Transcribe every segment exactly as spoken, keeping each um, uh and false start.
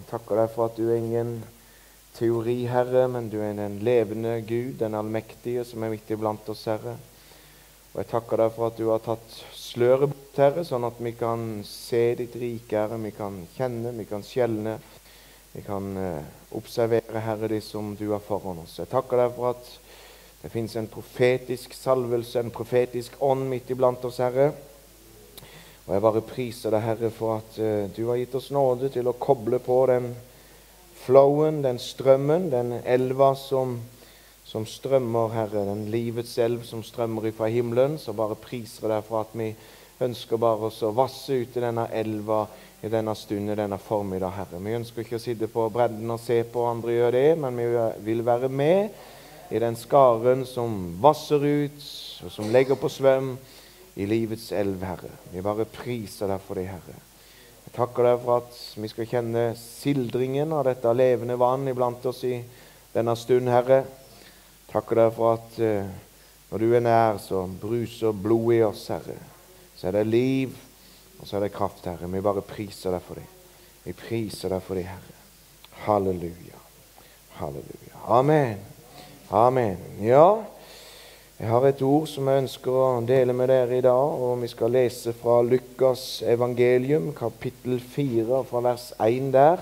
takker deg for at du er ingen teori, Herre, men du er den levende Gud, den allmektige som er midt iblant oss, Herre. Og jeg takker deg for at du har tatt sløret bort, Herre, sånn at vi kan se ditt rike, Herre, vi kan kjenne, vi kan skjelne, vi kan eh, observere, Herre, det som du har foran oss. Jeg takker deg for at det finnes en profetisk salvelse, en profetisk ånd midt iblant oss, Herre. Og jeg bare priser deg, Herre, for at uh, du har gitt oss nåde til å koble på den flowen, den strømmen, den elva som, som strømmer, Herre, den livets elv som strømmer fra himmelen. Så bare priser deg for at vi ønsker bare oss å vasse ut i denne elva i denne stunden, denne formiddag, Herre. Vi ønsker ikke å sitte på bredden og se på andre gjøre det, men vi vil være med i den skaren som vasser ut og som legger på svøm i livets elv, Herre. Vi bare priser deg for det, Herre. Jeg takker deg for at vi skal kjenne sildringen av dette levende vann iblant oss i denne stund, Herre. Takker deg for at uh, når du er nær, så bruser blod i oss, Herre. Så er det liv, og så er det kraft, Herre. Vi bare priser deg for det. Vi priser deg for det, Herre. Halleluja. Halleluja. Amen. Amen. Ja, jeg har et ord som jeg ønsker å dele med dere i dag, og vi skal lese fra Lukas evangelium, kapittel fire, fra vers én der.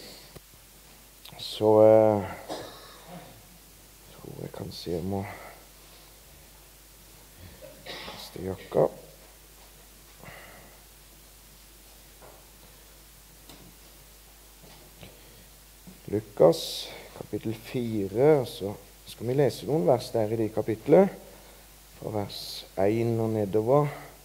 Så eh, jeg tror jeg kan se om å kaste jakka. Lukas kapittel fire, så skal vi lese noen vers der i det kapitlet, fra vers én og nedover.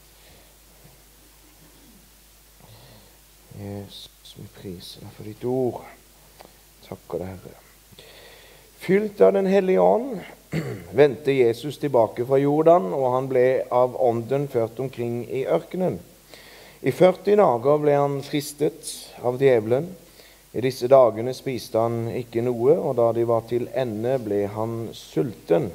Jesus, vi priser deg for ditt ord. Takker deg, Herre. Fylt av den hellige ånd, vendte Jesus tilbake fra Jordan, og han ble av ånden ført omkring i ørkenen. I førti dager ble han fristet av djevelen. I disse dagene spiste han ikke noe, og da de var til ende, ble han sulten.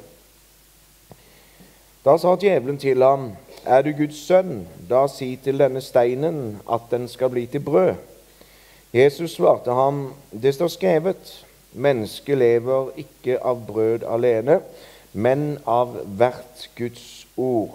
Da sa djevelen til ham, «Er du Guds sønn, da si til denne steinen at den skal bli til brød.» Jesus svarte ham, «Det står skrevet, mennesket lever ikke av brød alene, men av hvert Guds ord.»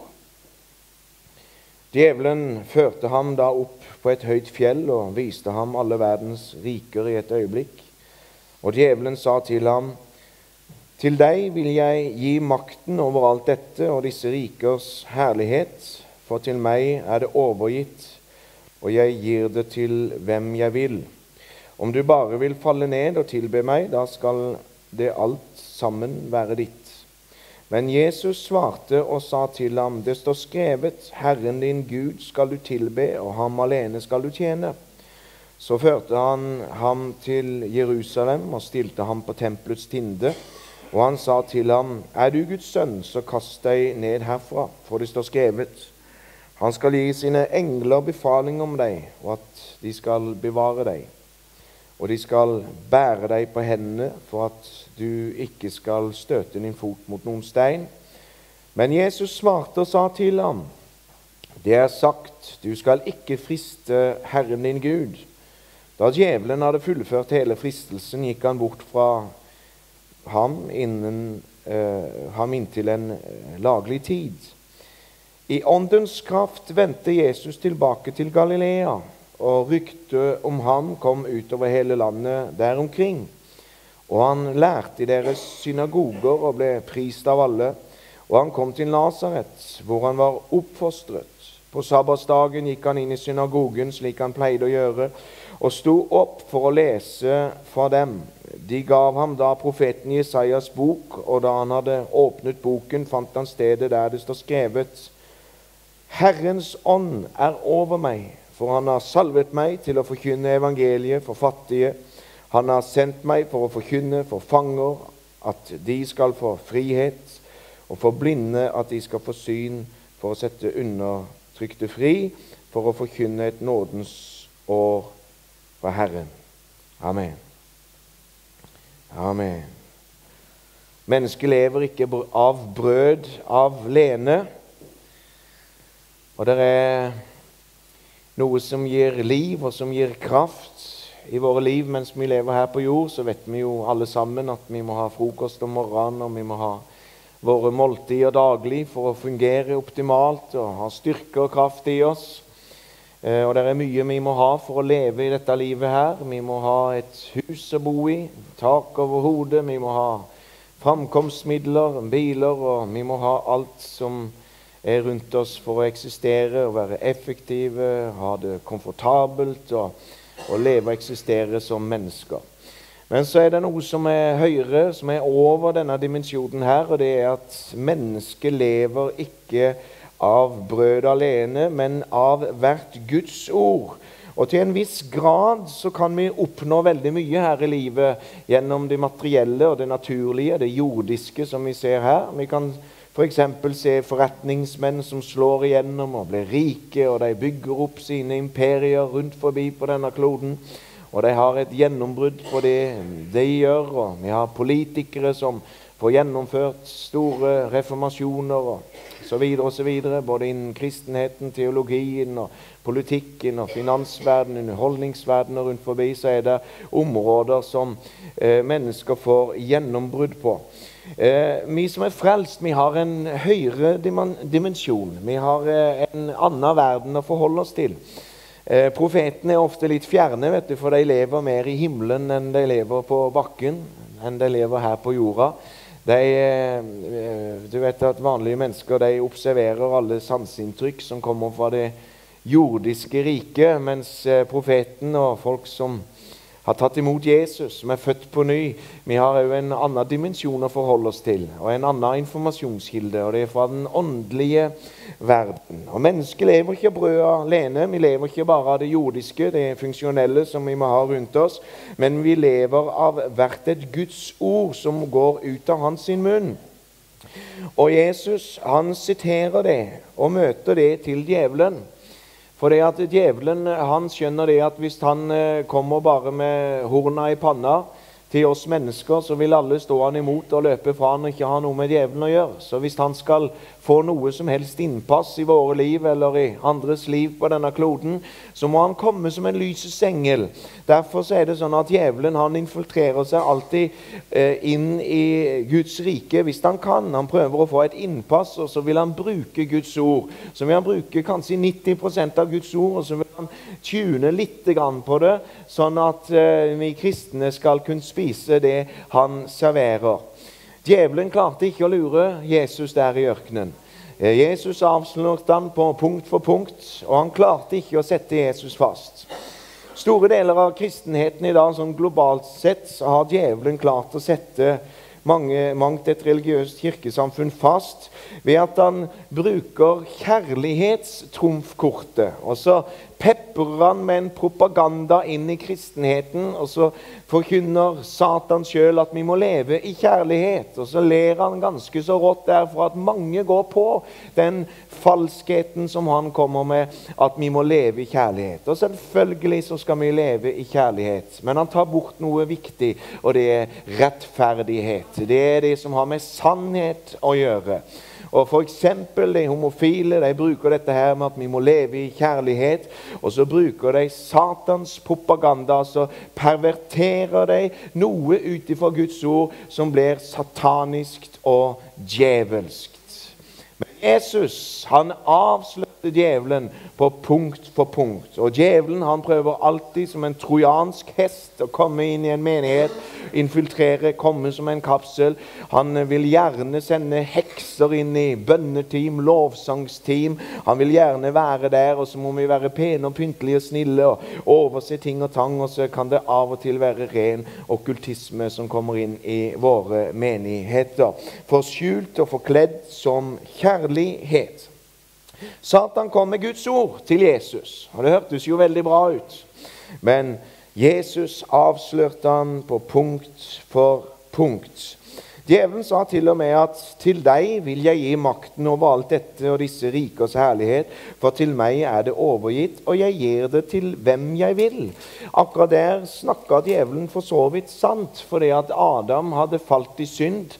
Djevelen førte ham da opp på et høyt fjell og viste ham alle verdens riker i et øyeblikk. Og djevelen sa til ham, «Til deg vil jeg gi makten over alt dette og disse rikers herlighet, for til meg er det overgitt, og jeg gir det til hvem jeg vil. Om du bare vil falle ned og tilbe meg, da skal det alt sammen være ditt.» Men Jesus svarte og sa til ham, «Det står skrevet, Herren din Gud skal du tilbe, og ham alene skal du tjene.» Så førte han ham til Jerusalem og stilte ham på tempelets tinde, og han sa til ham, «Er du Guds sønn, så kast deg ned herfra, for det står skrevet, han skal gi sine engler befaling om deg, og at de skal bevare deg. Og de skal bære deg på hendene, for at du ikke skal støte din fot mot noen stein.» Men Jesus svarte og sa til ham, «Det er sagt, du skal ikke friste Herren din Gud.» Da djevelen hadde fullført hele fristelsen, gikk han bort fra ham, innen, eh, ham inntil en eh, laglig tid. I åndens kraft vendte Jesus tilbake til Galilea, og ryktet om ham kom utover hele landet der omkring. Og han lærte i deres synagoger og ble prist av alle. Og han kom til Nazaret, hvor han var oppfostret. På sabbatsdagen gikk han inn i synagogen, slik han pleide å gjøre, og sto opp for å lese fra dem. De gav ham da profeten Jesajas bok, og da han hadde åpnet boken, fant han stedet der det står skrevet, «Herrens ånd er over meg, for han har salvet meg til å forkynne evangeliet for fattige. Han har sendt meg for å forkynne for fanger, at de skal få frihet, og for blinde at de skal få syn, for å sette undertrykte fri, for å forkynne et nådens år fra Herren.» Amen. Amen. Mennesket lever ikke av brød alene, og det er noe som gir liv og som gir kraft i våre liv mens vi lever her på jord, så vet vi jo alle sammen at vi må ha frokost om morgenen, og vi må ha våre måltider daglig for å fungere optimalt og ha styrke og kraft i oss. Og det er mye vi må ha for å leve i dette livet her. Vi må ha et hus å bo i, tak over hodet, vi må ha framkomstmidler, biler, og vi må ha alt som er rundt oss for å eksistere og være effektive, ha det komfortabelt og, og leve og eksistere som mennesker. Men så er det noe som er høyere, som er over denne dimensjonen her, og det er at mennesket lever ikke av brød alene, men av hvert Guds ord. Og til en viss grad så kan vi oppnå veldig mye her i livet gjennom det materielle og det naturlige, det jordiske som vi ser her. Vi kan for eksempel se forretningsmenn som slår igjennom og blir rike, og de bygger opp sine imperier rundt forbi på denne kloden. Og de har et gjennombrudd på det de gjør, og vi har politikere som får gjennomført store reformasjoner og så videre og så videre, både innen kristenheten, teologien og politikken og finansverdenen, underholdningsverdenen og rundt forbi, så er det områder som eh, mennesker får gjennombrudd på. Eh, vi som er frelst, vi har en høyere dimensjon. Vi har eh, en annen verden å forholde oss til. Eh, profetene er ofte litt fjerne, vet du, for de lever mer i himmelen enn de lever på bakken, enn de lever her på jorda. De, eh, du vet at vanlige mennesker, de observerer alle sanseinntrykk som kommer fra det jordiske riket, mens eh, profeten og folk som har tatt imot Jesus, som er født på ny, vi har jo en annen dimensjon å forholde oss til, og en annen informasjonskilde, og det er fra den åndelige verden. Og mennesket lever ikke av brød alene, vi lever ikke bare av det jordiske, det funksjonelle som vi må ha rundt oss, men vi lever av hvert et Guds ord som går ut av hans sin munn. Og Jesus, han siterer det, og møter det til djevelen. For det at djevelen, han skjønner det at hvis han kommer bare med horna i panna til oss mennesker, så vil alle stå han imot og løpe fra han og ikke ha noe med djevelen å gjøre. Så hvis han skal få noe som helst innpass i våre liv eller i andres liv på denne kloden, så må han komme som en lysets engel. Derfor så er det sånn at djevelen, han infiltrerer seg alltid eh, inn i Guds rike hvis han kan. Han prøver å få et innpass, og så vil han bruke Guds ord. Så vil han bruke kanskje nitti prosent av Guds ord, og så vil han tune litt grann på det, sånn at eh, vi kristne skal kunne spise det han serverer. Djevelen klarte ikke å lure Jesus der i ørkenen. Jesus avslørte han på punkt for punkt, og han klarte ikke å sette Jesus fast. Store deler av kristenheten i dag, sånn globalt sett, så har djevelen klart å sette mange, mangt et religiøst kirkesamfunn fast ved at han bruker kjærlighetstrumfkortet, og så pepper han med en propaganda inn i kristenheten, og så forkynner Satan selv at vi må leve i kjærlighet, og så ler han ganske så rått derfor at mange går på den falskheten som han kommer med, at vi må leve i kjærlighet. Og selvfølgelig så skal vi leve i kjærlighet, men han tar bort noe viktig, og det er rettferdighet. Det er det som har med sannhet å gjøre. Og for eksempel de homofile, de bruker dette her med at vi må leve i kjærlighet, og så bruker de satans propaganda, så perverterer de noe utifra Guds ord som blir sataniskt og djevelskt. Men Jesus, han avslørte djevelen på punkt for punkt. Og djevelen, han prøver alltid som en trojansk hest å komme inn i en menighet, infiltrere, komme som en kapsel. Han vil gjerne sende hekser inn i bønneteam, lovsangsteam. Han vil gjerne være der, og så må vi være pene og pyntelige og snille og overse ting og tang, og så kan det av og til være ren okkultisme som kommer inn i våre menigheter. Forskjult og forkledd som kjærlighet. Satan kom med Guds ord til Jesus, og det hørtes jo veldig bra ut. Men Jesus avslørte han på punkt for punkt. Djevelen sa til og med at til deg vil jeg gi makten over alt dette og disse rikers herlighet, for til meg er det overgitt, og jeg gir det til hvem jeg vil. Akkurat der snakket djevelen for så vidt sant, fordi at Adam hadde falt i synd,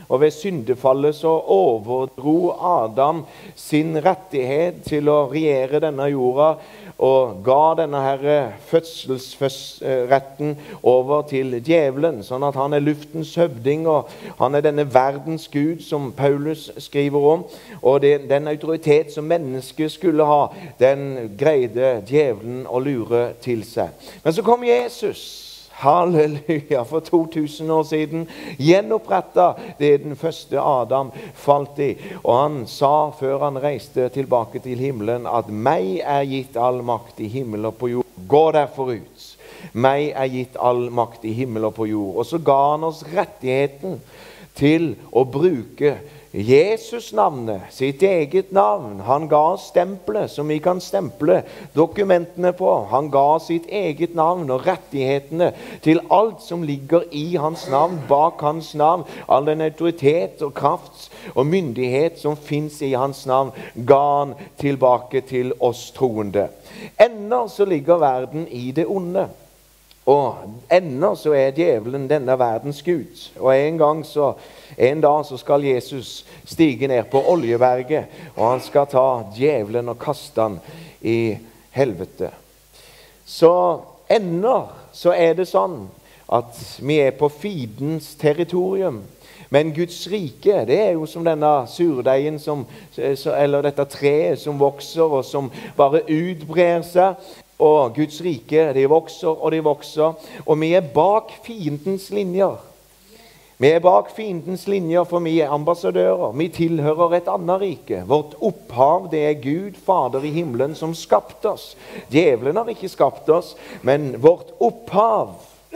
Og ved syndefallet så overdro Adam sin rettighet til å regjere denne jorda, og ga denne her fødselsretten over til djevelen, sånn at han er luftens høvding, og han er denne verdens Gud, som Paulus skriver om. Og det, den autoritet som mennesket skulle ha, den greide djevelen å lure til seg. Men så kom Jesus, halleluja, for to tusen år siden, gjenopprettet det den første Adam falt i. Og han sa før han reiste tilbake til himmelen at meg er gitt all makt i himmel og på jord. Gå derfor ut. Meg er gitt all makt i himmel og på jord. Og så ga han oss rettigheten til å bruke Jesus-navnet, sitt eget navn. Han ga oss stempelet som vi kan stemple dokumentene på. Han ga sitt eget navn og rettighetene til alt som ligger i hans navn, bak hans navn. All den autoritet og kraft og myndighet som finnes i hans navn, ga han tilbake til oss troende. Ennå så ligger verden i det onde. Og ennå så er djevelen denne verdens Gud. Og en gang så, en dag så skal Jesus stige ned på Oljeberget, og han skal ta djevelen og kaste han i helvete. Så ennå så er det sånn at vi er på fiendens territorium. Men Guds rike, det er jo som denne surdeigen, som, eller dette treet som vokser og som bare utbrer seg. Og Guds rike, det vokser og det vokser, og vi er bak fiendens linjer. Vi er bak fiendens linjer, for vi er ambassadører. Vi tilhører et annet rike. Vårt opphav, det er Gud, Fader i himmelen, som skapte oss. Djevelen har ikke skapt oss, men vårt opphav,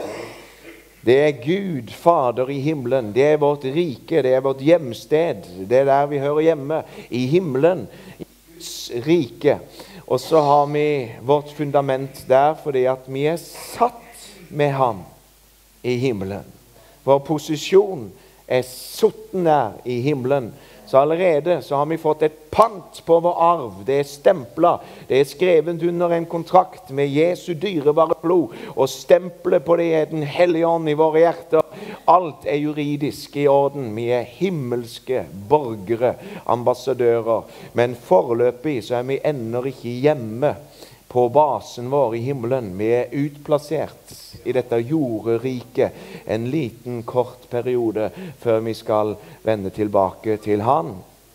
det er Gud, Fader i himmelen. Det er vårt rike, det er vårt hjemsted. Det er der vi hører hjemme, i himmelen, i Guds rike. Og så har vi vårt fundament der, fordi at vi er satt med ham i himmelen. Vår posisjon er sutten der i himmelen. Så allerede så har vi fått et pant på vår arv. Det er stemplet. Det er skrevet under en kontrakt med Jesu dyrebare blod. Og stempelet på det er den hellige ånd i våre hjerter. Alt er juridisk i orden. Vi er himmelske borgere, ambassadører. Men foreløpig så er vi ennå ikke hjemme på basen vår i himmelen. Vi er utplassert i dette jorderiket en liten kort periode før vi skal vende tilbake til han.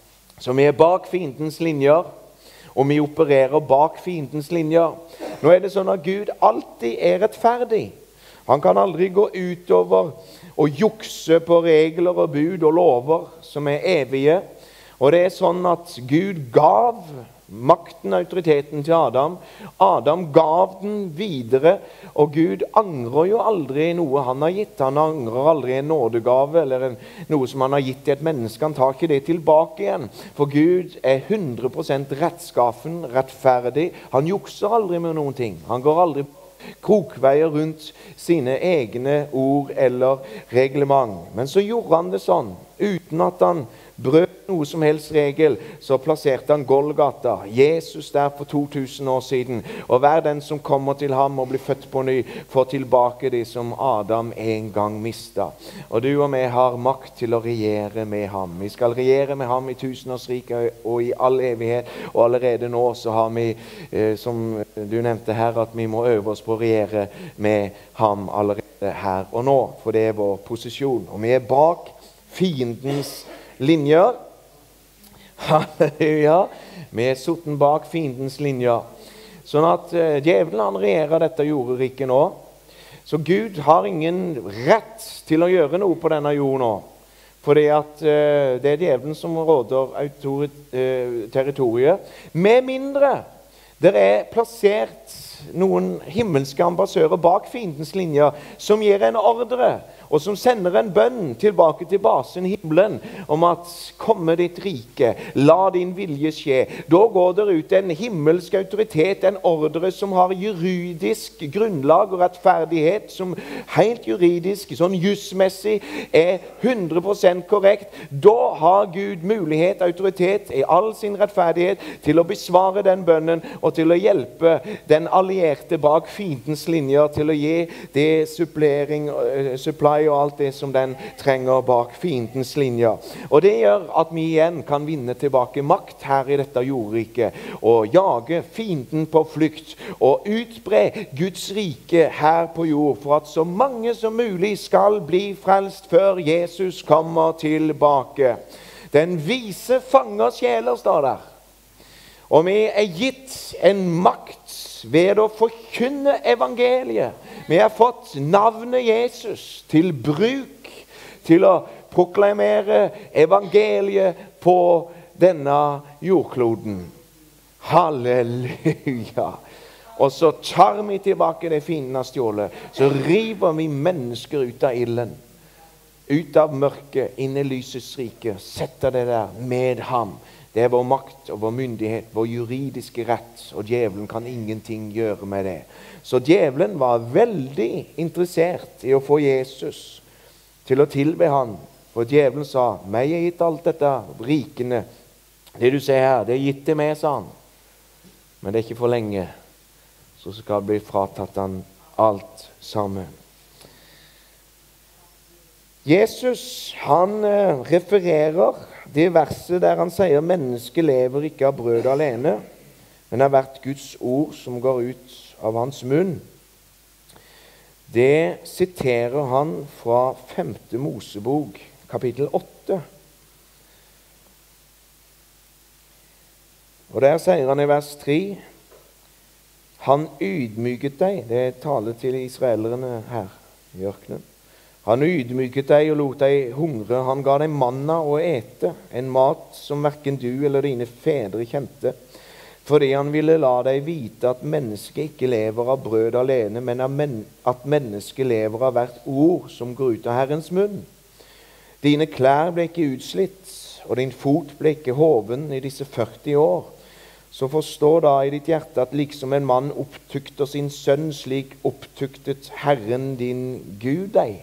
Så vi er bak fiendens linjer, og vi opererer bak fiendens linjer. Nå er det sånn at Gud alltid er rettferdig. Han kan aldri gå utover og jukse på regler og bud og lover som er evige. Og det er sånn at Gud gav makten og autoriteten til Adam. Adam gav den videre, og Gud angrer jo aldri noe han har gitt. Han angrer aldri en nådegave eller en, noe som han har gitt til et menneske. Han tar ikke det tilbake igjen. For Gud er hundre prosent rettskaffen, rettferdig. Han jukser aldri med noen ting. Han går aldri krokveier rundt sine egne ord eller reglement. Men så gjorde han det sånn, uten at han brøt noe som helst regel, så plasserte han Golgata, Jesus der for to tusen år siden. Og hver den som kommer til ham og blir født på ny, får tilbake det som Adam en gang mistet. Og du og meg har makt til å regjere med ham. Vi skal regjere med ham i tusenårsriket og i all evighet. Og allerede nå så har vi, eh, som du nevnte her, at vi må øve oss på å regjere med ham allerede her og nå. For det er vår posisjon. Og vi er bak fiendens linjer. Halleluja. Vi er sutten bak fiendens linjer. Sånn at uh, djevelen han regjerer dette jorderiket nå. Så Gud har ingen rett til å gjøre noe på denne jorden nå. Fordi at uh, det er djevelen som råder autorit, uh, territoriet. Med mindre det er plassert noen himmelske ambassadører bak fiendens linjer som gir en ordre og som sender en bønn tilbake til basen i himmelen om at komme ditt rike, la din vilje skje. Da går det ut en himmelsk autoritet, en ordre som har juridisk grunnlag og rettferdighet, som helt juridisk, sånn jusmessig, er hundre prosent korrekt. Da har Gud mulighet, autoritet, i all sin rettferdighet til å besvare den bønnen og til å hjelpe den alene allierte bak fiendens linjer til å gi det supplering, supply og alt det som den trenger bak fiendens linjer. Og det gjør at vi igjen kan vinne tilbake makt her i dette jordriket, og jage fienden på flukt, og utbre Guds rike her på jord, for at så mange som mulig skal bli frelst før Jesus kommer tilbake. Den vise fanger sjeler, står der. Og vi er gitt en makt ved å forkynne evangeliet. Vi har fått navnet Jesus til bruk, til å proklamere evangeliet på denne jordkloden. Halleluja! Og så tar vi tilbake det fienden har stjålet. Så river vi mennesker ut av ilden, ut av mørket, inn i lysets rike. Setter det der med ham. Det er vår makt og vår myndighet, vår juridiske rett, og djevelen kan ingenting gjøre med det. Så djevelen var veldig interessert i å få Jesus til å tilbe han. For djevelen sa, meg er gitt alt dette rikene. Det du ser her, det er gitt til meg, sa han. Men det er ikke for lenge, så skal det bli fratatt han alt sammen. Jesus, han refererer det verset der han sier mennesket lever ikke av brød alene, men av hvert Guds ord som går ut av hans munn. Det siterer han fra femte Mosebok, kapittel åtte. Og der sier han i vers tre, han ydmyket deg, det taler til israelerne her i ørkenen. Han ydmyket deg og lot deg hungre. Han ga deg manna å ete, en mat som hverken du eller dine fedre kjente, fordi han ville la deg vite at mennesket ikke lever av brød alene, men at mennesket lever av hvert ord som går ut av Herrens munn. Dine klær ble ikke utslitt, og din fot ble ikke hoven i disse førti år. Så forstå da i ditt hjerte at liksom en mann opptukter sin sønn, slik opptuktet Herren din Gud deg.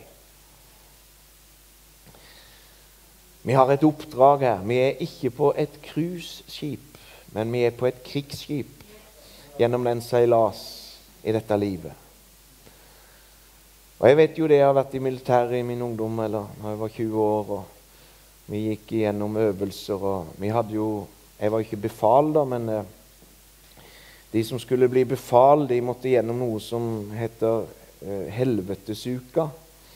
Vi har et oppdrag her. Vi er ikke på et cruiseskip, men vi er på et krigsskip gjennom den seilas i dette livet. Og jeg vet jo det, jeg har vært i militæret i min ungdom, eller når jeg var tjue år, og vi gikk igjennom øvelser, og vi hadde jo, jeg var ikke befal da, men eh, de som skulle bli befal, de måtte gjennom noe som heter eh, helvetesuka.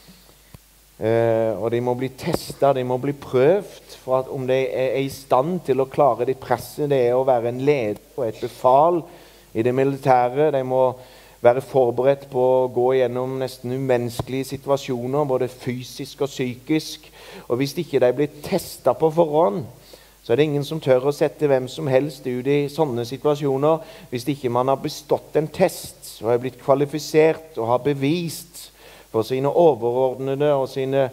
Uh, og de må bli testet, de må bli prøvd for at om de er i stand til å klare det presset det er å være en leder og et befal i det militære. De må være forberedt på å gå gjennom nesten umenneskelige situasjoner, både fysisk og psykisk. Og hvis ikke de blir testet på forhånd, så er det ingen som tør å sette hvem som helst ut i sånne situasjoner hvis ikke man har bestått en test og er blitt kvalifisert og har bevist for sine overordnede og sine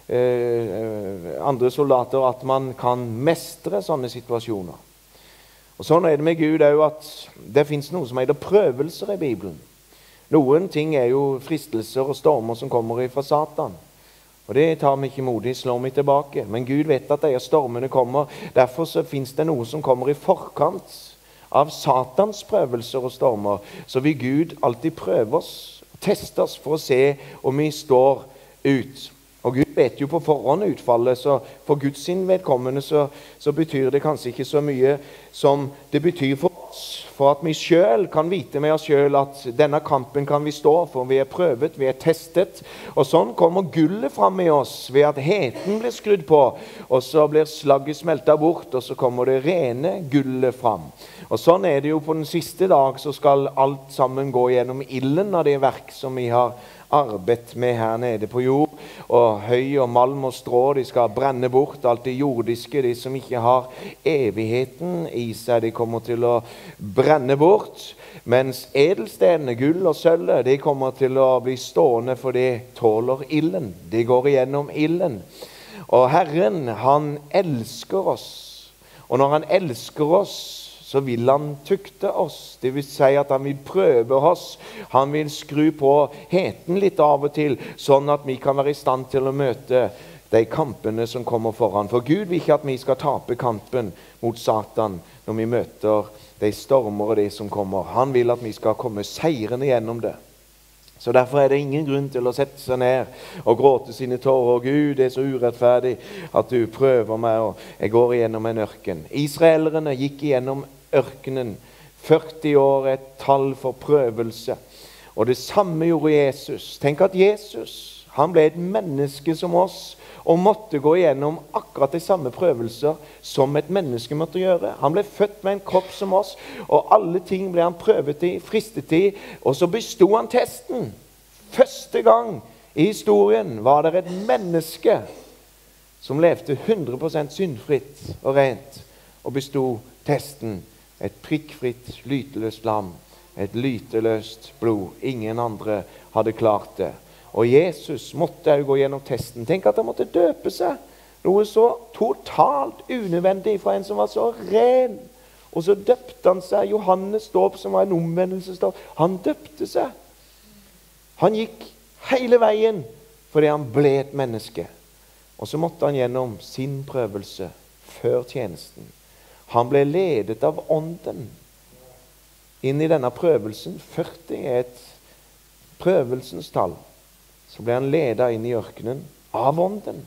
eh, andre soldater at man kan mestre sånne situasjoner. Og sånn er det med Gud også, at det finnes noe som heter prøvelser i Bibelen. Noen ting er jo fristelser og stormer som kommer fra Satan. Og det tar vi ikke modig, slår vi tilbake. Men Gud vet at de stormene kommer. Derfor så finnes det noe som kommer i forkant av Satans prøvelser og stormer. Så vil Gud alltid prøve oss, teste oss for å se om vi står ut. Og Gud vet jo på forhånd utfallet, så for Guds sin vedkommende så, så betyr det kanskje ikke så mye som det betyr for oss. For at vi selv kan vite med oss selv at denne kampen kan vi stå, for vi er prøvet, vi er testet. Og sånn kommer gullet fram i oss ved at heten blir skrudd på, og så blir slagget smeltet bort, og så kommer det rene gullet fram. Og sånn er det jo på den siste dag, så skal alt sammen gå gjennom ilden av det verk som vi har arbeidet med her nede på jord. Og høy og malm og strå, de skal brenne bort alt det jordiske, de som ikke har evigheten i seg, de kommer til å brenne bort. Mens edelstenene, gull og sølv, de kommer til å bli stående, for de tåler ilden. De går igjennom ilden. Og Herren, han elsker oss. Og når han elsker oss, så vil han tukte oss. Det vil si at han vil prøve oss. Han vil skru på heten litt av og til, sånn at vi kan være i stand til å møte de kampene som kommer foran. For Gud vil ikke at vi skal tape kampen mot Satan når vi møter de stormer og det som kommer. Han vil at vi skal komme seirende gjennom det. Så derfor er det ingen grunn til å sette seg ned og gråte sine tårer. Gud, det er så urettferdig at du prøver meg, og jeg går igjennom en ørken. Israelerne gikk igjennom ørkenen. førti år et tall for prøvelse. Og det samme gjorde Jesus. Tenk at Jesus, han ble et menneske som oss, og måtte gå igjennom akkurat de samme prøvelser som et menneske måtte gjøre. Han ble født med en kropp som oss, og alle ting ble han prøvet i, fristet i, og så bestod han testen. Første gang i historien var det et menneske som levde hundre prosent syndfritt og rent, og bestod testen. Et prikkfritt, lyteløst lam, et lyteløst blod. Ingen andre hadde klart det. Og Jesus måtte jo gå gjennom testen. Tenk at han måtte døpe seg. Noe så totalt unødvendig fra en som var så ren. Og så døpte han seg. Johannes dåp, som var en omvendelsesdåp. Han døpte seg. Han gikk hele veien fordi han ble et menneske. Og så måtte han gjennom sin prøvelse før tjenesten. Han ble ledet av ånden inn i denne prøvelsen. førti er et prøvelsens tall. Så ble han ledet inn i ørkenen av ånden.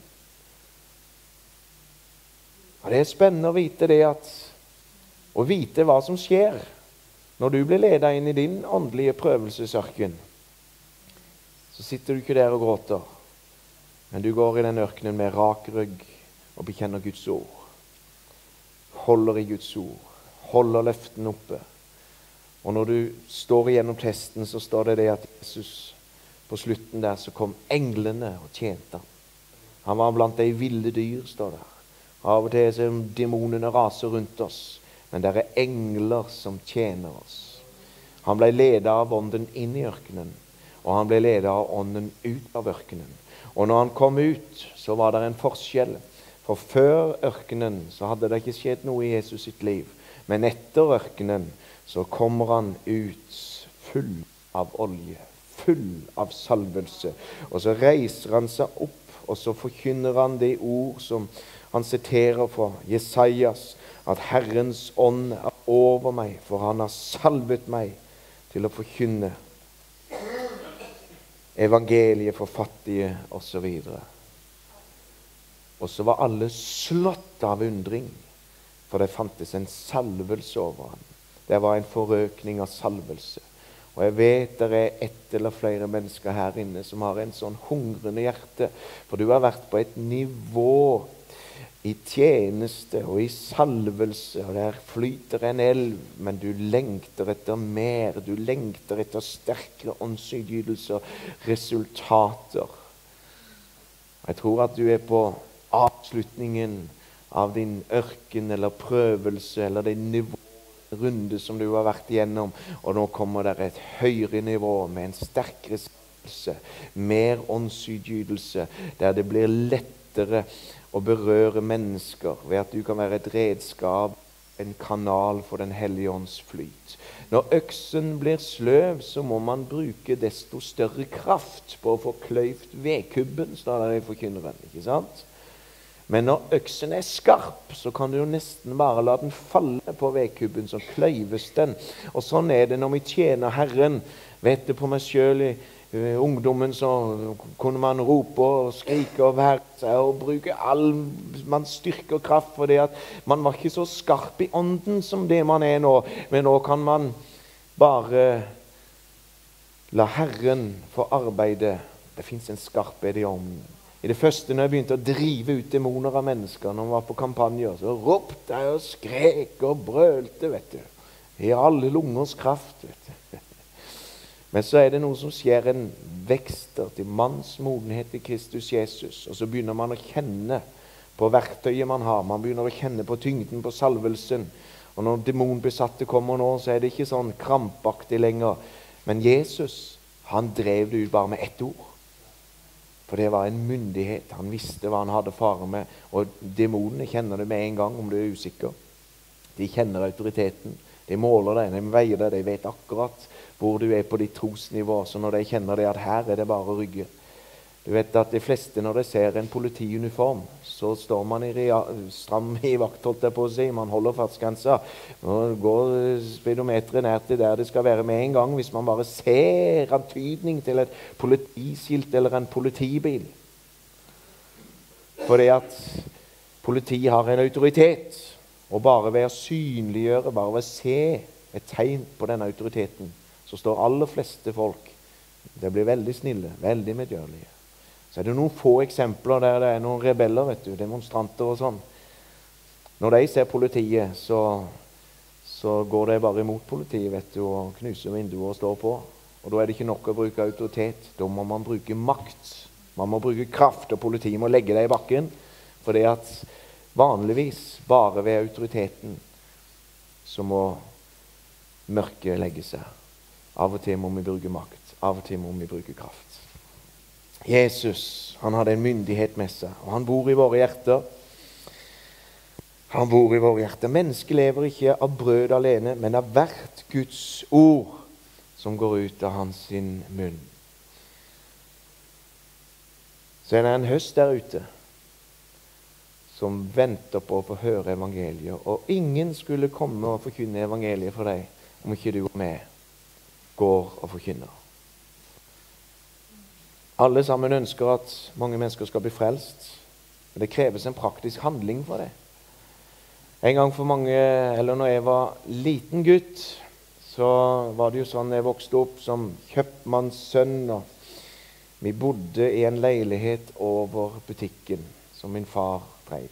Og det er spennende å vite det at, å vite hva som skjer når du blir ledet inn i din åndelige prøvelsesørken. Så sitter du ikke der og gråter, men du går i den ørkenen med rak rygg og bekjenner Guds ord. Holder i Guds ord, holder løften oppe. Og når du står igjennom testen, så står det det at Jesus, på slutten der, så kom englene og tjente han. Han var blant de ville dyr, står der. Av og til som demonene raser rundt oss, men det er engler som tjener oss. Han ble ledet av ånden inn i ørkenen, og han ble ledet av ånden ut av ørkenen. Og når han kom ut, så var det en forskjell. For før ørkenen så hadde det ikke skjedd noe i Jesus sitt liv. Men etter ørkenen så kommer han ut full av olje, full av salvelse. Og så reiser han seg opp, og så forkynner han det ord som han siterer fra Jesajas, at Herrens ånd er over meg, for han har salvet meg til å forkynne evangeliet for fattige, og så videre. Og så var alle slått av undring, for det fantes en salvelse over ham. Det var en forøkning av salvelse. Og jeg vet det er ett eller flere mennesker her inne som har en sånn hungrende hjerte, for du har vært på et nivå i tjeneste og i salvelse, og der flyter en elv, men du lengter etter mer, du lengter etter sterkere åndsinngytelser, resultater. Jeg tror at du er på avslutningen av din ørken eller prøvelse eller det nivå runde som du har vært igjennom, og nå kommer det et høyere nivå med en sterkere salvelse, mer åndsinngytelse, der det blir lettere å berøre mennesker ved at du kan være et redskap, en kanal for den hellige ånds flyt. Når øksen blir sløv, så må man bruke desto større kraft på å få kløyft vedkubben, står det i forkynneren, ikke sant? Men når øksen er skarp, så kan du jo nesten bare la den falle på vedkubben, så kløyves den. Og sånn er det når vi tjener Herren. Vet du, på meg selv i uh, ungdommen så kunne man rope og skrike og være seg og bruke all man styrke og kraft, for det at man var ikke så skarp i ånden som det man er nå. Men nå kan man bare la Herren få arbeide. Det finnes en skarphet i ånden. I det første, når jeg begynte å drive ut demoner av mennesker, når jeg var på kampanjer, så ropte jeg og skrek og brølte, vet du. I alle lungers kraft, vet du. Men så er det noe som skjer, en vekster til manns modenhet i Kristus Jesus, og så begynner man å kjenne på verktøyet man har. Man begynner å kjenne på tyngden på salvelsen. Og når demonbesatte kommer nå, så er det ikke sånn krampaktig lenger. Men Jesus, han drev det ut bare med ett ord. For det var en myndighet. Han visste hva han hadde fare med. Og demonene kjenner det med en gang om du er usikker. De kjenner autoriteten. De måler deg, de veier deg, de vet akkurat hvor du er på ditt trosnivå. Så når de kjenner det at her er det bare å rygge. Du vet at de fleste når de ser en politiuniform, så står man i rea, stram i vakt, holdt jeg på å si. Man holder fartsgrensa. Nå går speedometeret ned til der det skal være med en gang, hvis man bare ser antydning til et politiskilt eller en politibil. Fordi at politiet har en autoritet, og bare ved å synliggjøre, bare ved å se et tegn på denne autoriteten, så står aller fleste folk, det blir veldig snille, veldig medgjørlige. Så er det noen få eksempler der det er noen rebeller, vet du, demonstranter og sånn. Når de ser politiet, så, så går de bare imot politiet, vet du, og knuser vinduer og står på. Og da er det ikke nok å bruke autoritet, da må man bruke makt. Man må bruke kraft, og politiet må legge det i bakken, for det at vanligvis, bare ved autoriteten, så må mørket legge seg. Av og til må vi bruke makt, av og til må vi bruke kraft. Jesus, han hadde en myndighet med seg, og han bor i våre hjerter. Han bor i våre hjerter. Mennesket lever ikke av brød alene, men av hvert Guds ord som går ut av hans sin munn. Så er det en høst der ute som venter på å få høre evangeliet, og ingen skulle komme og forkynne evangeliet for deg om ikke du går med, går og forkynner. Alle sammen ønsker at mange mennesker skal bli frelst, men det kreves en praktisk handling for det. En gang for mange, eller når jeg var liten gutt, så var det jo sånn jeg vokste opp som kjøpmannssønn, og vi bodde i en leilighet over butikken som min far drev.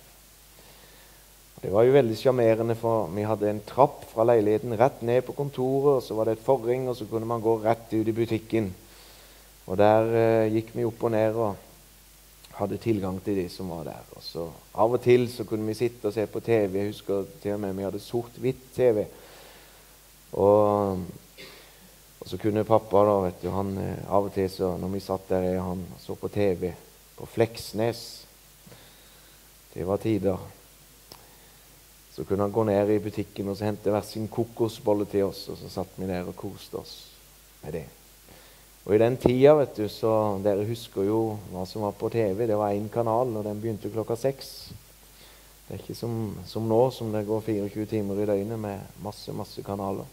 Det var jo veldig sjarmerende, for vi hadde en trapp fra leiligheten rett ned på kontoret, og så var det et forring, og så kunne man gå rett ut i butikken. Og der eh, gikk vi opp og ned og hadde tilgang til de som var der. Og så av og til så kunne vi sitte og se på T V. Jeg husker til og med vi hadde sort-hvitt T V. Og, og så kunne pappa da, vet du, han eh, av og til så, når vi satt der, han så på T V på Fleksnes. Det var tider. Så kunne han gå ned i butikken og så hente hver sin kokosbolle til oss, og så satt vi der og koste oss med det. Og i den tida, vet du, så dere husker jo hva som var på T V. Det var en kanal, og den begynte klokka seks. Det er ikke som, som nå, som det går tjuefire timer i døgnet med masse, masse kanaler.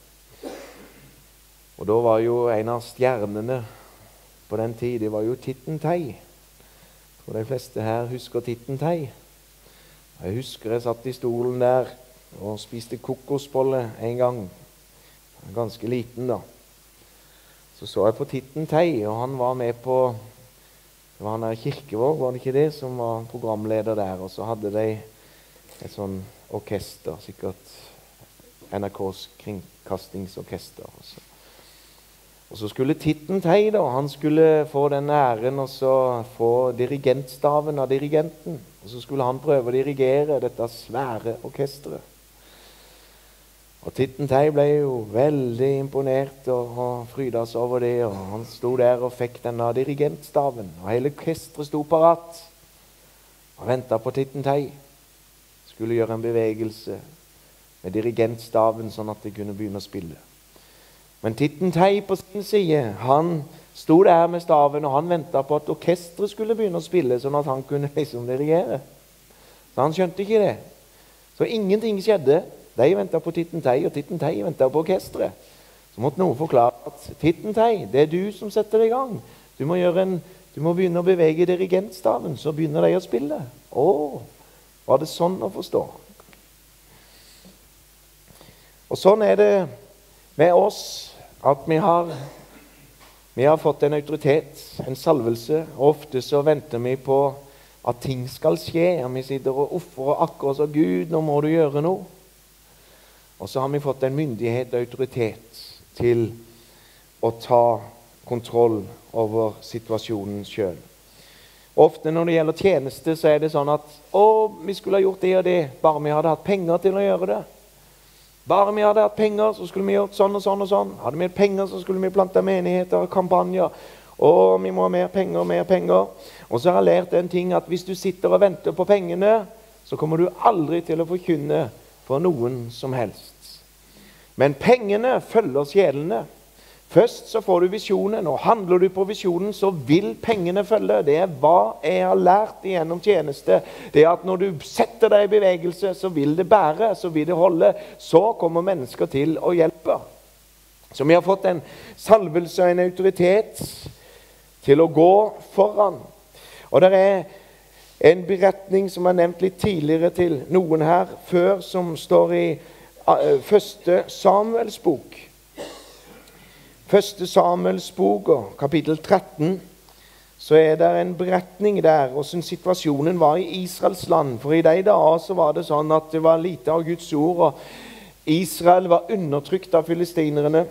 Og da var jo en av stjernene på den tid, det var jo Titten Tei. For de fleste her husker Titten Tei. Jeg husker jeg satt i stolen der og spiste kokosbolle en gang. Ganske liten da. Så så jeg på Titten Tei, og han var med på, det var han der Kirkevåg, var det ikke det, som var programleder der, og så hadde de et sånn orkester, sikkert N R K's kringkastingsorkester. Og så, og så skulle Titten Tei da, han skulle få den æren og så få dirigentstaven av dirigenten, og så skulle han prøve å dirigere dette svære orkestret. Og Titten Tei ble jo veldig imponert og, og fryda seg over det, og han sto der og fikk denne dirigentstaven, og hele orkestret sto parat og ventet på Titten Tei. Skulle gjøre en bevegelse med dirigentstaven sånn at de kunne begynne å spille. Men Titten Tei på sin side, han sto der med staven, og han ventet på at orkestret skulle begynne å spille, sånn at han kunne liksom dirigere. Så han skjønte ikke det. Så ingenting skjedde. De ventet på Titten Tei, og Titten Tei ventet på orkestret. Så måtte noen forklare at Titten Tei, det er du som setter det i gang. Du må, gjøre en, du må begynne å bevege dirigentstaven, så begynner de å spille. Åh, var det sånn å forstå? Og sånn er det med oss, at vi har, vi har fått en autoritet, en salvelse, og ofte så venter vi på at ting skal skje, og vi sitter og offrer akkurat så Gud, nå må du gjøre noe. Og så har vi fått en myndighet og autoritet til å ta kontroll over situasjonen selv. Ofte når det gjelder tjeneste, så er det sånn at å, vi skulle ha gjort det og det, bare vi hadde hatt penger til å gjøre det. Bare vi hadde hatt penger, så skulle vi gjort sånn og sånn og sånn. Hadde vi hatt penger, så skulle vi plante menigheter og kampanjer. Og vi må ha mer penger og mer penger. Og så har jeg lært en ting, at hvis du sitter og venter på pengene, så kommer du aldri til å forkynne for noen som helst. Men pengene følger sjelene. Først så får du visjonen, og handler du på visjonen, så vil pengene følge. Det er hva jeg har lært gjennom tjeneste. Det er at når du setter deg i bevegelse, så vil det bære, så vil det holde. Så kommer mennesker til å hjelpe. Så vi har fått en salvelse og en autoritet til å gå foran. Og det er en beretning som er nevnt litt tidligere til noen her før, som står i første Samuels bok. Første Samuels bok, kapittel tretten, så er det en beretning der hvordan situasjonen var i Israels land. For i de dager så var det sånn at det var lite av Guds ord, og Israel var undertrykt av filistrene.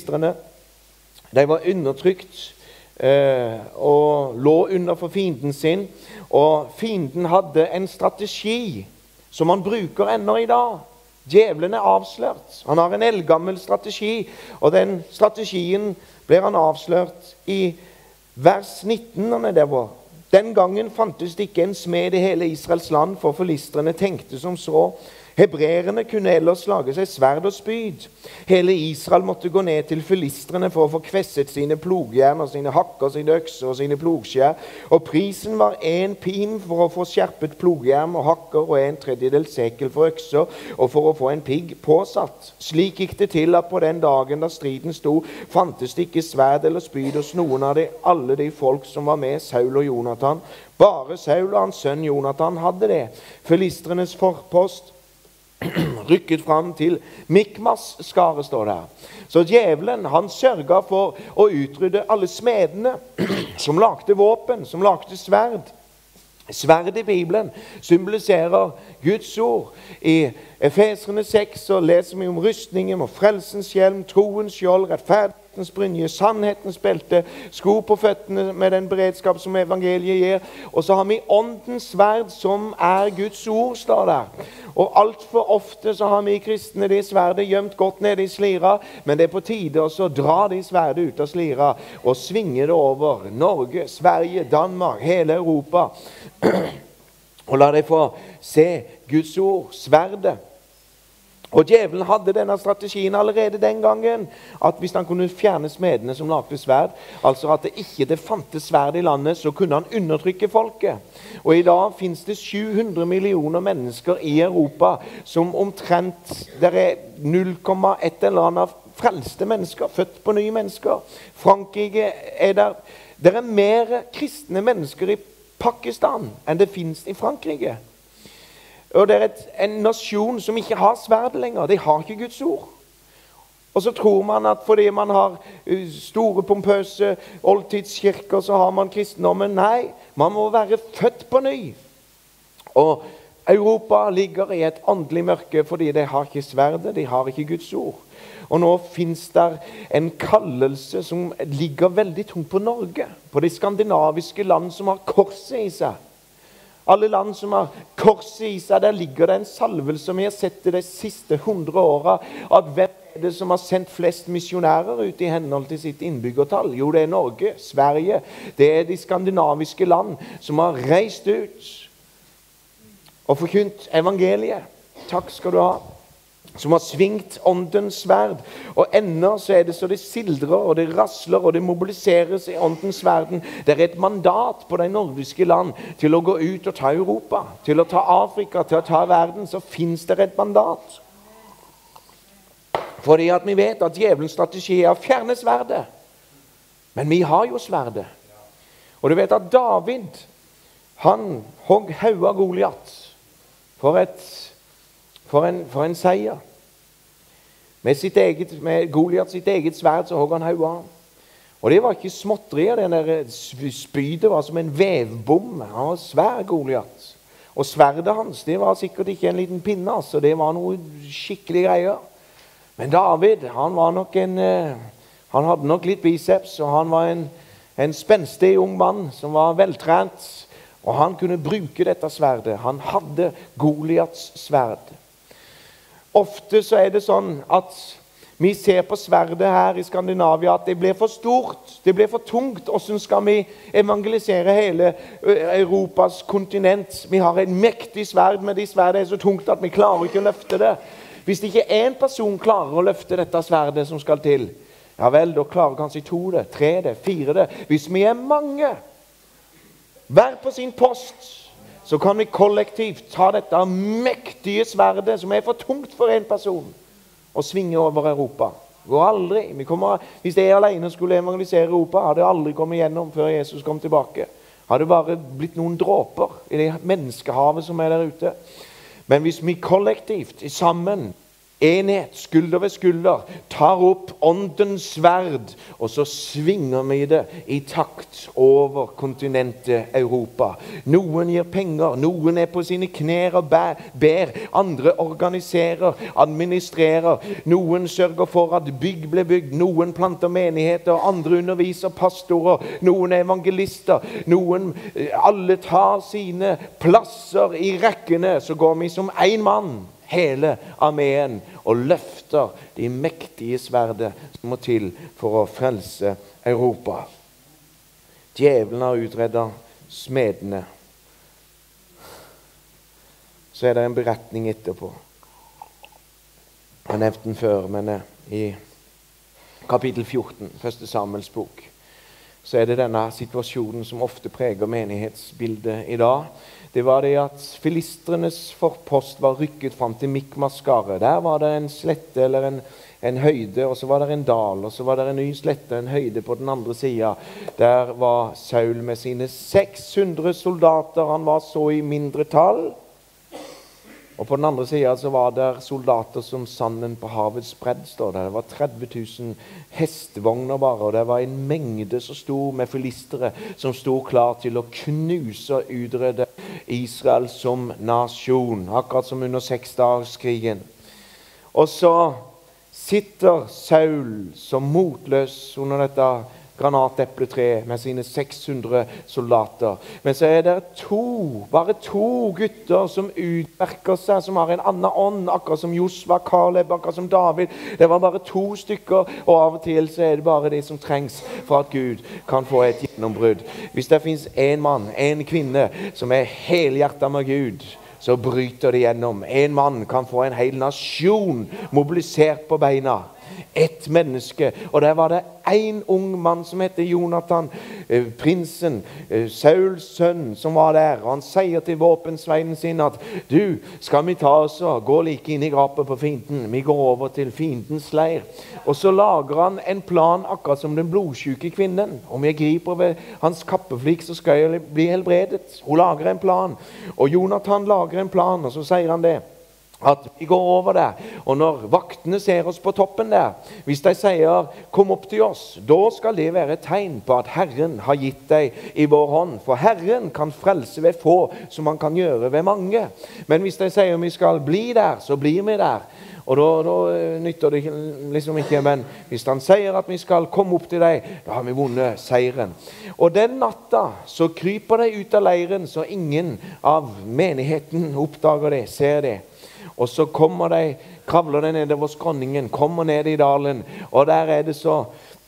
De var undertrykt eh, og lå under for fienden sin, og fienden hadde en strategi som han bruker ennå i dag. Djevelen er avslørt. Han har en eldgammel strategi, og den strategien blir han avslørt i vers nitten. Når det var. Den gangen fantes det ikke en smed i hele Israels land, for filistrene tenkte som så. Hebreerne kunne ellers lage seg sverd og spyd. Hele Israel måtte gå ned til filistrene for å få kvesset sine plogjern og sine hakker, sine økser og sine plogskjær. Og prisen var en pim for å få skjerpet plogjern og hakker, og en tredjedel sekel for økser, og for å få en pigg påsatt. Slik gikk det til at på den dagen da striden sto, fantes det ikke sverd eller spyd hos noen av de, alle de folk som var med Saul og Jonathan. Bare Saul og hans sønn Jonathan hadde det. Filistrenes forpost rykket fram til Mikmas skare, står der. Så djevelen, han sørget for å utrydde alle smedene som lagde våpen, som lagde sverd. Sverd i Bibelen symboliserer Guds ord. I Efeserne seks så leser vi om rustningen og frelsens hjelm, troens skjold, rettferdighetens brynje, sannhetens belte, sko på føttene med den beredskap som evangeliet gir. Og så har vi åndens sverd, som er Guds ord, står der. Og alt for ofte så har vi kristne det sverdet gjemt godt nede i slira, men det er på tide å dra de sverdet ut av slira og svinge det over Norge, Sverige, Danmark, hele Europa. Og la deg få se Guds ord, sverdet. Og djevelen hadde denne strategien allerede den gangen, at hvis han kunne fjerne smedene som lagde sverd, altså at det ikke det fantes sverd i landet, så kunne han undertrykke folket. Og i dag finnes det sju hundre millioner mennesker i Europa som omtrent, der er null komma ett eller annet frelste mennesker, født på nye mennesker. Frankrike er der, der er mer kristne mennesker i Pakistan enn det finnes i Frankrike. Og det er et, en nasjon som ikke har sverd lenger. De har ikke Guds ord. Og så tror man at fordi man har store, pompøse oldtidskirker, så har man kristendommen. Nei, man må være født på ny. Og Europa ligger i et åndelig mørke fordi de har ikke sverdet, de har ikke Guds ord. Og nå finnes der en kallelse som ligger veldig tungt på Norge, på de skandinaviske land som har korset i seg. Alle land som har korset i seg, der ligger det en salvelse som vi har sett i de siste hundre årene, at hvem er det som har sendt flest misjonærer ut i henhold til sitt innbyggertall? Jo, det er Norge, Sverige, det er de skandinaviske land som har reist ut og forkynt evangeliet. Takk skal du ha. Som har svingt åndens sverd. Og ennå så er det så det sildrer, og det rasler, og det mobiliseres i åndens verden. Det er et mandat på de nordiske land til å gå ut og ta Europa, til å ta Afrika, til å ta verden. Så finnes det et mandat. Fordi at vi vet at djevelens strategi er å fjerne sverdet. Men vi har jo sverdet. Og du vet at David, han hogg hodet av Goliat for, et, for, en, for en seier. Med, sitt eget, med Goliat sitt eget sverd så hogg han hodet av. Og det var ikke småtterier. Den der spydet var som en vevbom. Han var svær, Goliat. Og sverdet hans, det var sikkert ikke en liten pinne, så det var noe skikkelig greier. Men David, han var nok en, han hadde nok litt biceps, og han var en, en spenstig ung mann som var veltrent, og han kunne bruke dette sverdet. Han hadde Goliats sverd. Ofte så er det sånn at vi ser på sverdet her i Skandinavia at det blir for stort, det blir for tungt. Hvordan skal vi evangelisere hele Europas kontinent? Vi har en mektig sverd, men det sverdet er så tungt at vi klarer ikke å løfte det. Hvis ikke en person klarer å løfte dette sverdet som skal til, Ja vel, da klarer kanskje to det, tre det, fire det. Hvis vi er mange, hver på sin post, så kan vi kollektivt ta dette mektige sverdet som er for tungt for en person, og svinge over Europa. Går aldri. Vi kommer, hvis jeg alene skulle evangelisere Europa, hadde jeg aldri kommet gjennom før Jesus kom tilbake. Hadde bare blitt noen dråper i det menneskehavet som er der ute. Men hvis vi kollektivt, sammen, enhet, skulder ved skulder, tar opp åndens sverd, og så svinger vi det i takt over kontinentet Europa. Noen gir penger, noen er på sine knær og ber, andre organiserer, administrerer, noen sørger for at bygg blir bygd, noen planter menigheter, andre underviser pastorer, noen er evangelister, noen, alle tar sine plasser i rekkene, så går vi som en mann, hele armeen, og løfter de mektige sverde som må til for å frelse Europa. Djevelen har utredet smedene. Så er det en beretning etterpå. Jeg har nevnt den før, men i kapittel fjorten, første Samuels bok, så er det denne situasjonen som ofte preger menighetsbildet i dag. Det var det at filistrenes forpost var rykket frem til Mikmaskaret. Der var det en slette eller en, en høyde, og så var det en dal, og så var det en ny slette, en høyde på den andre siden. Der var Saul med sine seks hundre soldater, han var så i mindre tall. Og på den andre siden så var det soldater som sanden på havets bredd, står det. Det var tretti tusen hestevogner bare, og det var en mengde så stor med filistere som stod klar til å knuse og utrydde Israel som nasjon, akkurat som under seksdagerskrigen. Og så sitter Saul som motløs under dette granatepletreet med sine seks hundre soldater. Men så er det to, bare to gutter som utmerker seg, som har en annen ånd, akkurat som Josva, Kaleb, akkurat som David. Det var bare to stykker, og av og til så er det bare det som trengs for at Gud kan få et gjennombrudd. Hvis det finnes en mann, en kvinne, som er helhjertet med Gud, så bryter det gjennom. En mann kan få en hel nasjon mobilisert på beina. Et menneske, og der var det en ung mann som heter Jonathan, eh, prinsen, eh, Sauls sønn, som var der, og han sier til våpensveinen sin at du, skal vi ta oss og gå like inn i grapet på fienden, vi går over til fiendens leir. Og så lager han en plan akkurat som den blodsyke kvinnen. Om jeg griper ved hans kappeflik, så skal jeg bli helbredet. Hun lager en plan, og Jonathan lager en plan, og så sier han det, at vi går over der, og når vaktene ser oss på toppen der, hvis de sier, kom opp til oss, da skal det være et tegn på at Herren har gitt deg i vår hånd, for Herren kan frelse ved få, som han kan gjøre ved mange. Men hvis de sier vi skal bli der, så blir vi der. Og da, da nytter det liksom ikke, men hvis han sier at vi skal komme opp til deg, da har vi vunnet seieren. Og den natta så kryper de ut av leiren, så ingen av menigheten oppdager det, ser det. Og så kommer de, kravler de nedover skråningen, kommer ned i dalen, og der er det så,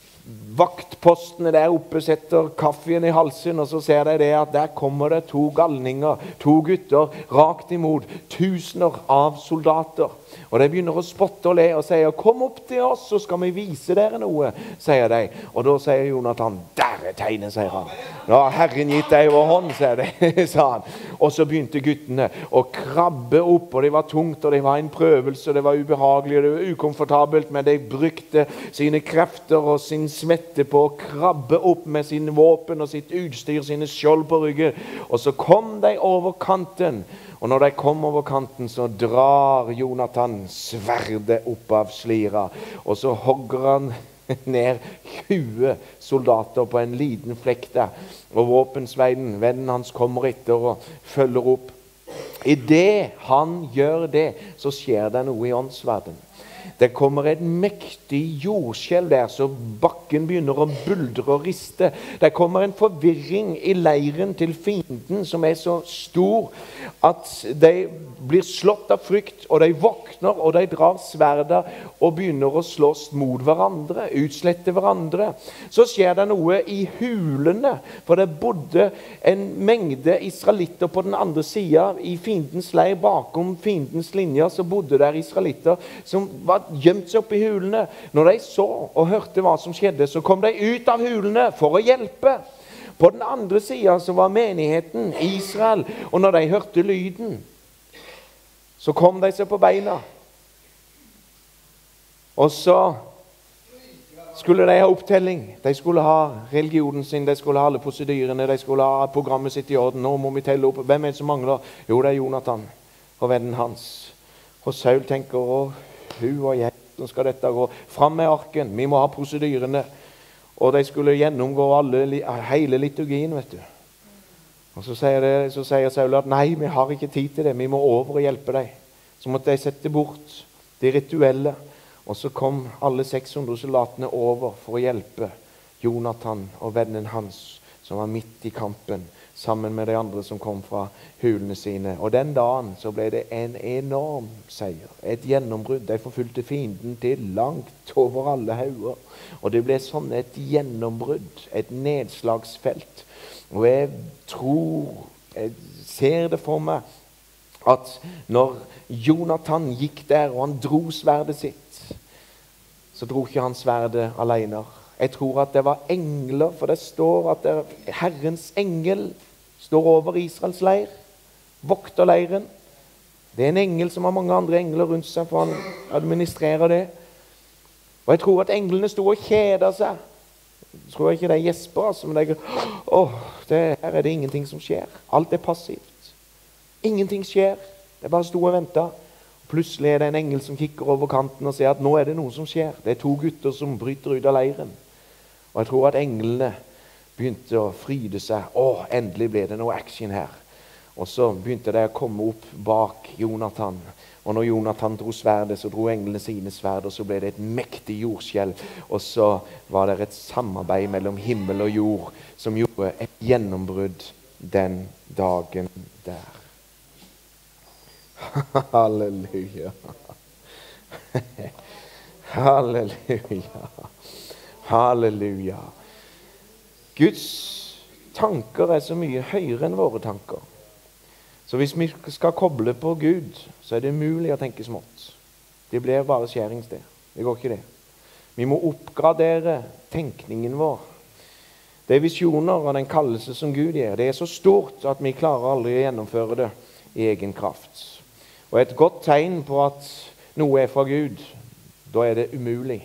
vaktpostene der oppe setter kaffen i halsen, og så ser de det at der kommer det to galninger, to gutter, rakt imot tusener av soldater. Og de begynner å spotte og le og sier, kom opp til oss, så skal vi vise dere noe, sier de. Og da sier Jonathan, der er tegnet, sier han. Ja, Herren gitt deg i vår hånd, sier de, sa han. Og så begynte guttene å krabbe opp, og det var tungt, og det var en prøvelse, det var ubehagelig, og det var ukomfortabelt, men de brukte sine krefter og sin svette på å krabbe opp med sine våpen og sitt utstyr, sine skjold på ryggen. Og så kom de over kanten, og når de kom over kanten, så drar Jonathan sverdet opp av slira, og så hogger han ned tjue soldater på en liten flekk der, og våpensveinen, vennen hans, kommer etter og følger opp. I det han gjør det, så skjer det noe i åndsverden. Det kommer et mektig jordskjelv der, så bakken begynner å buldre og riste. Det kommer en forvirring i leiren til fienden som er så stor at de blir slått av frykt, og de våkner, og de drar sverder og begynner å slåss mot hverandre, utslette hverandre. Så skjer det noe i hulene, for det bodde en mengde israelitter på den andre siden i fiendens leir. Bakom fiendens linjer så bodde der israelitter som var gjemt seg opp i hulene. Når de så og hørte hva som skjedde, så kom de ut av hulene for å hjelpe. På den andre siden så var menigheten Israel, og når de hørte lyden, så kom de seg på beina. Og så skulle de ha opptelling. De skulle ha religionen sin, de skulle ha alle prosedyrene, de skulle ha programmet sitt i orden. Nå må vi telle opp. Hvem er det som mangler? Jo, det er Jonathan og vennen hans. Og Saul tenker, å, hun og jeg, hvordan skal dette gå? Fram med arken, vi må ha prosedyrene. Og de skulle gjennomgå alle, hele liturgien, vet du. Og så sier, det, så sier Saul at nei, vi har ikke tid til det, vi må over og hjelpe deg. Så måtte de sette bort det rituelle. Og så kom alle seks hundre soldatene over for å hjelpe Jonathan og vennen hans, som var midt i kampen, sammen med de andre som kom fra hulene sine. Og den dagen så ble det en enorm seier, et gjennombrudd. De forfulgte fienden til langt over alle hauger. Og det ble sånn et gjennombrudd, et nedslagsfelt. Og jeg tror, jeg ser det for meg, at når Jonathan gikk der og han dro sverdet sitt, så dro ikke han sverdet alene. Jeg tror at det var engler, for det står at det, Herrens engel står over Israels leir, vokter leiren. Det er en engel som har mange andre engler rundt seg, for han administrerer det. Og jeg tror at englene sto og kjeder seg. Jeg tror ikke det er gjesper, altså, men jeg, åh, det, her er det ingenting som skjer. Alt er passivt. Ingenting skjer. Det bare sto og ventet. Plutselig er det en engel som kikker over kanten og sier at nå er det noe som skjer. Det er to gutter som bryter ut av leiren. Og jeg tror at englene begynte å fryde seg. Å, endelig ble det noe action her. Og så begynte det å komme opp bak Jonathan. Og når Jonathan dro sverdet, så dro englene sine sverd, og så ble det et mektig jordskjelv. Og så var det et samarbeid mellom himmel og jord som gjorde et gjennombrudd den dagen der. Halleluja. Halleluja. Halleluja. Guds tanker er så mye høyere enn våre tanker. Så hvis vi skal koble på Gud, så er det umulig å tenke smått. Det blir bare skjæringssted. Det går ikke det. Vi må oppgradere tenkningen vår. Det er visjoner og den kallelse som Gud gir. Det er så stort at vi klarer aldri å gjennomføre det i egen kraft. Og et godt tegn på at noe er fra Gud, da er det umulig.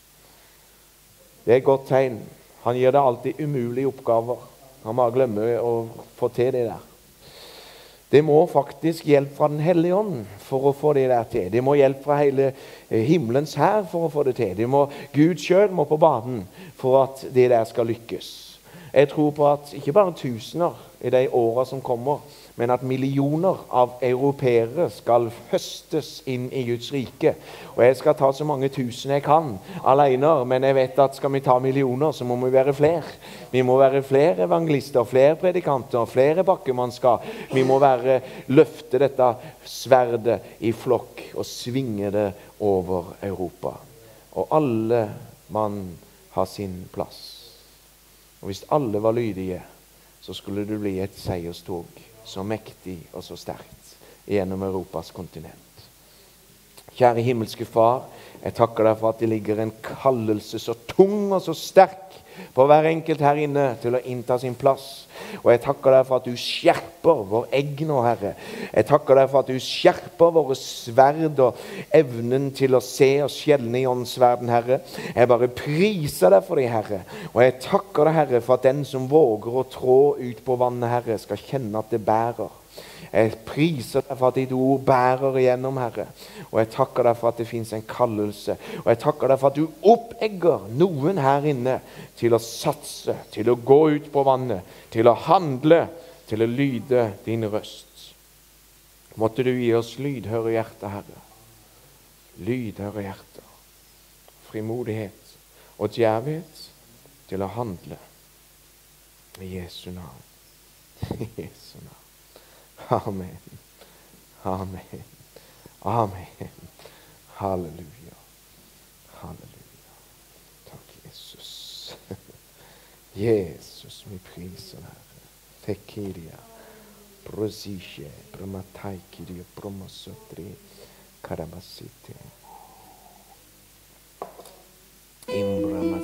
Det er et godt tegn. Han gir deg alltid umulige oppgaver. Han bare glemmer å få til det der. Det må faktisk hjelp fra den hellige ånd for å få det der til. Det må hjelp fra hele himmelens hær for å få det til. Det må, Gud selv må på banen for at det der skal lykkes. Jeg tror på at ikke bare tusener i de årene som kommer, men at millioner av europeere skal høstes inn i Guds rike. Og jeg skal ta så mange tusen jeg kan alene, men jeg vet at skal vi ta millioner, så må vi være flere. Vi må være flere evangelister, flere predikanter, flere bakkemannskap. Vi må være, løfte dette sverdet i flokk og svinge det over Europa. Og alle mann har sin plass. Og hvis alle var lydige, så skulle det bli et seierstog så mektig og så sterkt gjennom Europas kontinent. Kjære himmelske Far, jeg takker deg for at det ligger en kallelse så tung og så sterk på hver enkelt her inne til å innta sin plass. Og jeg takker deg for at du skjerper vår egg nå, Herre. Jeg takker deg for at du skjerper våre sverd og evnen til å se og skjelne i åndsverden, Herre. Jeg bare priser deg for det, Herre. Og jeg takker deg, Herre, for at den som våger å trå ut på vannet, Herre, skal kjenne at det bærer. Jeg priser deg for at ditt ord bærer igjennom, Herre. Og jeg takker deg for at det finnes en kallelse. Og jeg takker deg for at du oppegger noen her inne til å satse, til å gå ut på vannet, til å handle, til å lyde din røst. Måtte du gi oss lydhøre hjerter, Herre. Lydhøre hjerter. Frimodighet og djervhet til å handle. I Jesu navn. I Jesu navn. Amen. Amen. Amen. Halleluja. Halleluja. Takk, Jesus. Jesus, vi priser Herre. Tekiria. Brosisje. Bromataikiria. Bromosotri. Karabasite.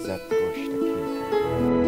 Zedgosh,